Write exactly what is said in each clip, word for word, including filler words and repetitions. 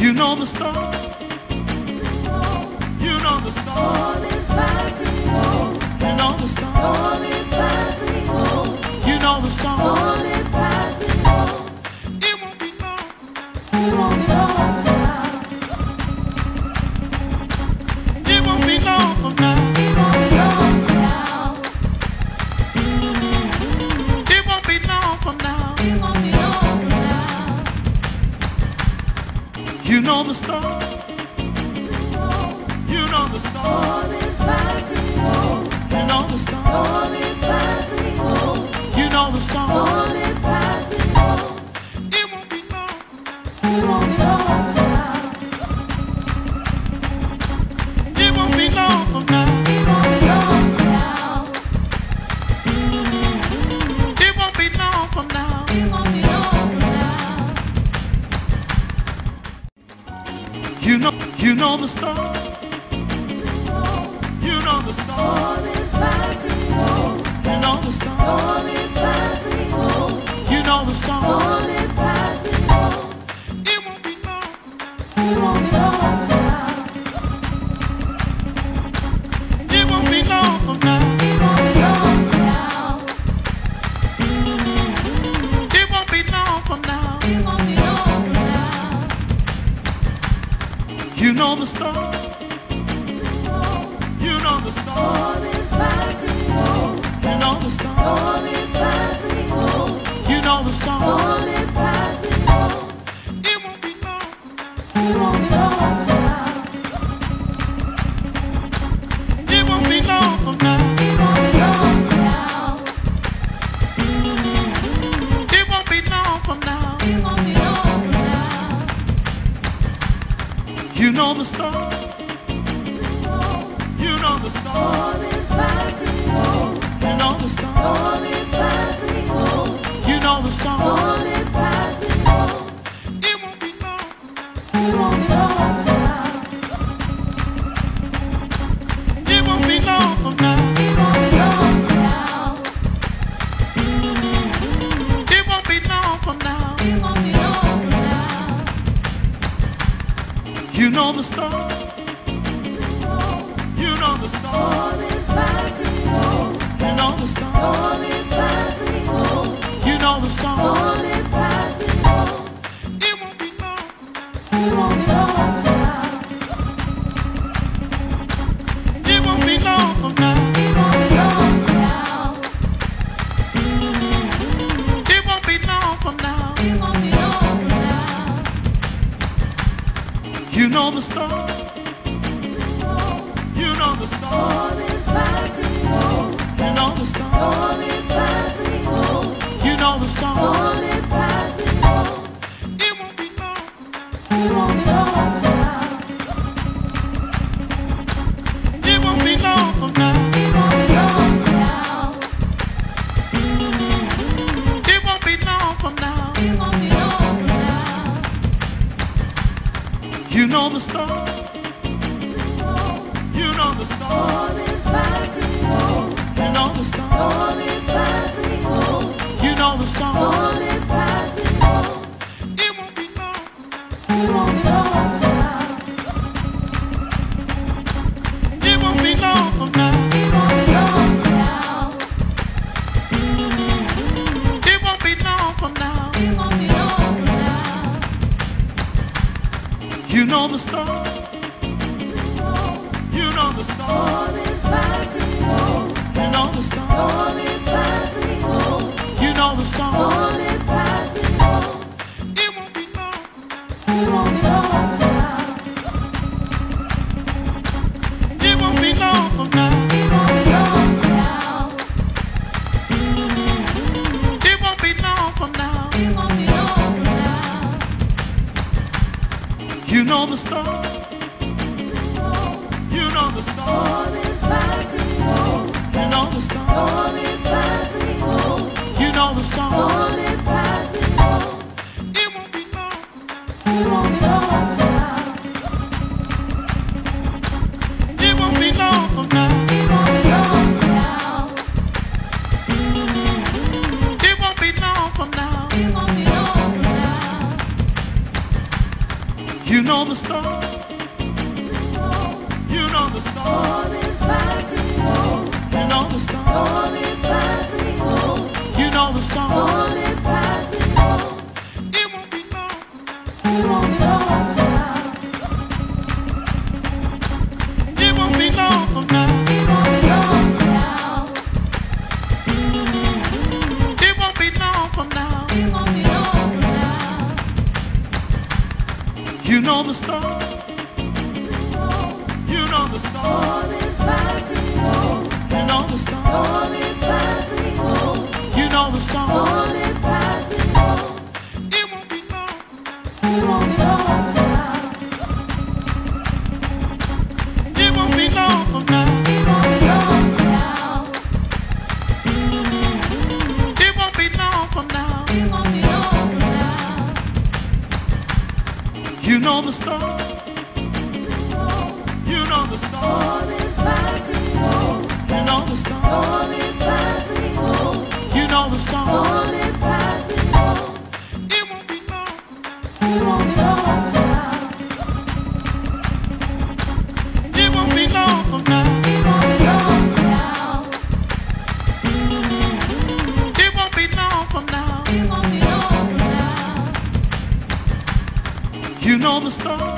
You know the storm. You know the storm. Storm is passing home. You know the storm. Storm is passing home. You know the storm. Storm is passing home. It won't be long. It won't be long now. It won't be long from now. It won't be long now. It won't be long from now. It won't be long now. You know the storm. You know the storm. Storm is passing home. You know the storm. Storm is passing home. You know the storm. Storm is passing home. It won't be long. It won't be long now. It won't be long from now. It won't be long now. It won't be long from now. It won't be long now. You know, you know the storm. You know the storm. Storm is passing home. You know the storm. Storm is passing home. You know the storm. Storm is passing home. It won't be long. It won't be long now. It won't be long from now. It won't be long now. It won't be long from now. It won't be long now. You know the storm. You know the storm. Storm is passing home. You know the storm. Storm is passing home. You know the storm. Storm is passing home. It won't be long. It won't be long now. It won't be long from now. It won't be long now. It won't be long from now. It won't be long now. You know the storm. You know the storm. Storm is passing home. You know the storm. Storm is passing home. You know the storm. Storm is passing home. It won't be long. It won't be long now. It won't be long from now. It won't be long now. It won't be long from now. It won't be long now. You know the storm. You know the storm. Storm is passing home. You know the storm. Storm is passing home. You know the storm. Storm is passing home. It won't be long. It won't be long now. It won't be long from now. It won't be long now. It won't be long from now. It won't be long now. You know the storm. You know the storm. Storm is passing home. You know the storm. Storm is passing home. You know the storm. Storm is passing home. It won't be long. It won't be long now. It won't be long from now. It won't be long now. It won't be long from now. It won't be long now. You know the storm. You know the storm. Storm is passing home. You know the storm. Storm is passing home. You know the storm. Storm is passing home. It won't be long. It won't be long now. It won't be long from now. It won't be long now. It won't be long from now. It won't be long now. You know the storm. You know the storm. Storm is passing home. You know the storm. Storm is passing home. You know the storm. Storm is passing home. It won't be long. It won't be long now. It won't be long from now. It won't be long now. It won't be long from now. It won't be long now. You know the storm. You know the storm. Storm is passing home. You know the storm. Storm is passing home. You know the storm. Storm is passing home. It won't be long. It won't be long now. It won't be long from now. It won't be long now. It won't be long from now. It won't be long now. You know the storm. You know the storm. Storm is passing over. You know the storm. Storm is passing over. You know the storm. Storm is passing over. It won't be long. It won't be long now. It won't be long from now. It won't be long now. It won't be long from now. It won't be long now. You know the storm. You know the storm. Storm is passing over. You know the storm. Storm is passing over. You know the storm. Storm is passing over. It won't be long. It won't be long now. It won't be long from now. It won't be long now. It won't be long from now. It won't be long now. You know the storm. You know the storm. Storm is passing over. You know the storm. Storm is passing over. You know the storm. Storm is passing over. It won't be long. It won't be long now. It won't be long from now. It won't be long now. It won't be long from now. It won't be long now. You know the storm.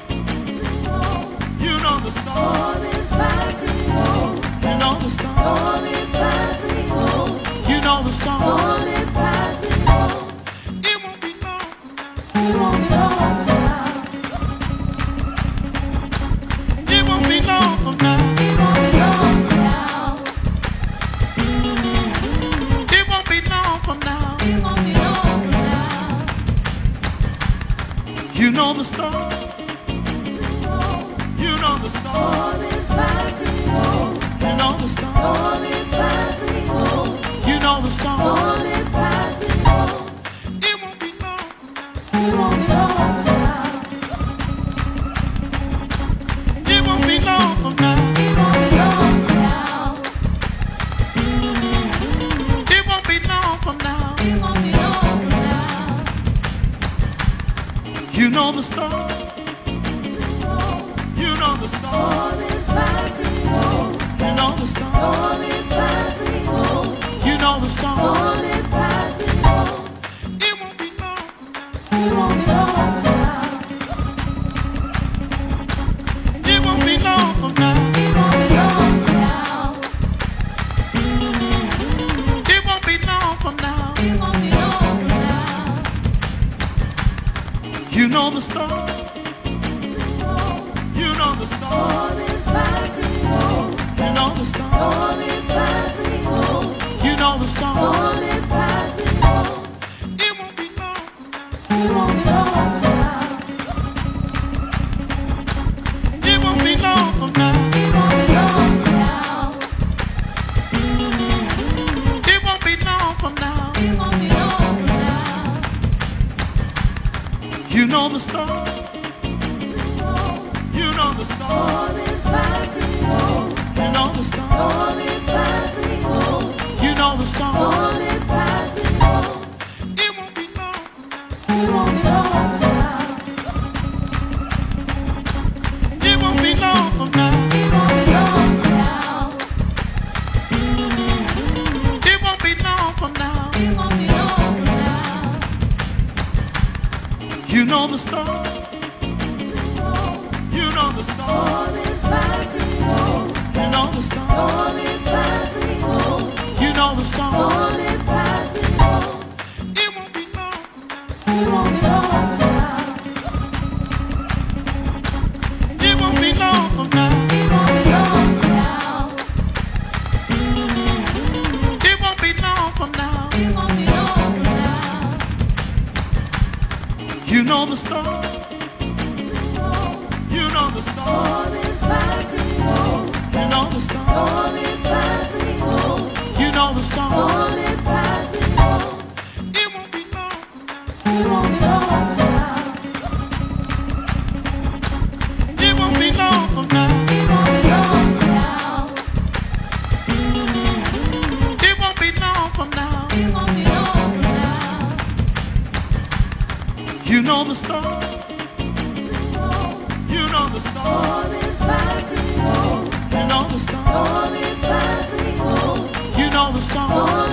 You know the storm. Storm is passing over. You know the storm. Storm is passing over. You know the storm. Storm is passing over. It won't be long. It won't be long now. It won't be long from now. It won't be long now. It won't be long from now. It won't be long now. You know the storm. You know the storm. Storm is passing over. You know the storm. Storm is passing over. You know the storm. Storm is passing over. It won't be long. It won't be long now. It won't be long from now. It won't be long now. It won't be long from now. It won't be long now. You know the storm. You know the storm. Storm is passing over. You know the storm. Storm is passing over. You know the storm. Storm is passing over. It won't be long. It won't be long now. It won't be long from now. It won't be long now. It won't be long from now. It won't be long now. You know the storm. You know the storm. Storm is passing over. You know the storm. Storm is passing over. You know the storm. Storm is passing over. It won't be long. It won't be long now. It won't be long from now. It won't be long now. It won't be long from now. It won't be long now. You know the storm. You know the storm. Storm is passing over. You know the storm. Storm is passing over. You know the storm. Storm is passing over. It won't be long. It won't be long now. It won't be long from now. It won't be long now. It won't be long from now. It won't be long now. You know the storm. You know the storm. Storm is passing over. You know the storm. Storm is passing over. You know the storm. Storm is passing over. It won't be long. It won't be long now. It won't be long from now. It won't be long now. It won't be long from now. It won't be long now. You know the storm. You know the storm. Storm is passing over. You know the storm. Storm is passing over. You know the storm. Storm is passing over. It won't be long. It won't be long now. It won't be long from now. It won't be long now. It won't be long from now. It won't be long now. You know the storm. the storm. Storm is passing on. You know the storm. Storm is passing on. You know the storm. Storm